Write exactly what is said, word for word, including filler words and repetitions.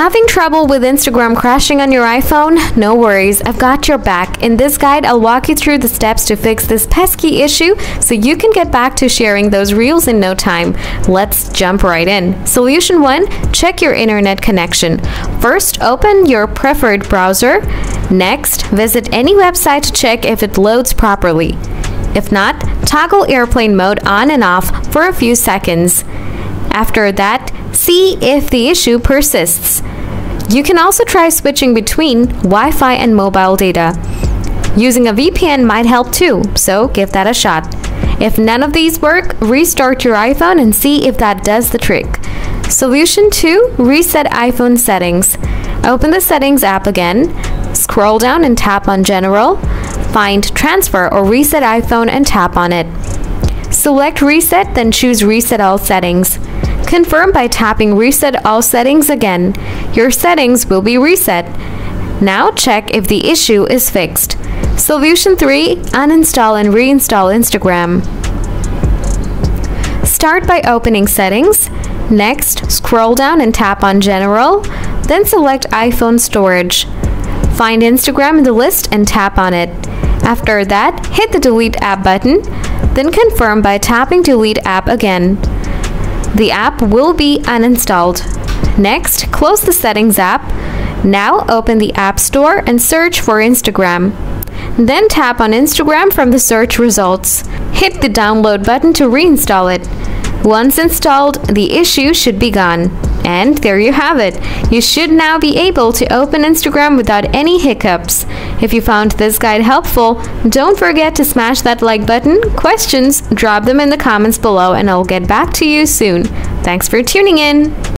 Having trouble with Instagram crashing on your iPhone? No worries, I've got your back. In this guide, I'll walk you through the steps to fix this pesky issue so you can get back to sharing those reels in no time. Let's jump right in. Solution one, check your internet connection. First, open your preferred browser. Next, visit any website to check if it loads properly. If not, toggle airplane mode on and off for a few seconds. After that, see if the issue persists. You can also try switching between Wi-Fi and mobile data. Using a V P N might help too, so give that a shot. If none of these work, restart your iPhone and see if that does the trick. Solution two, reset iPhone settings. Open the Settings app again, scroll down and tap on General, find Transfer or Reset iPhone and tap on it. Select Reset, then choose Reset All Settings. Confirm by tapping Reset All Settings again. Your settings will be reset. Now check if the issue is fixed. Solution three, uninstall and reinstall Instagram. Start by opening Settings. Next, scroll down and tap on General, then select iPhone Storage. Find Instagram in the list and tap on it. After that, hit the Delete App button, then confirm by tapping Delete App again. The app will be uninstalled. Next, close the Settings app. Now open the App Store and search for Instagram. Then tap on Instagram from the search results. Hit the Download button to reinstall it. Once installed, the issue should be gone. And there you have it. You should now be able to open Instagram without any hiccups. If you found this guide helpful, don't forget to smash that like button. Questions, drop them in the comments below and I'll get back to you soon. Thanks for tuning in.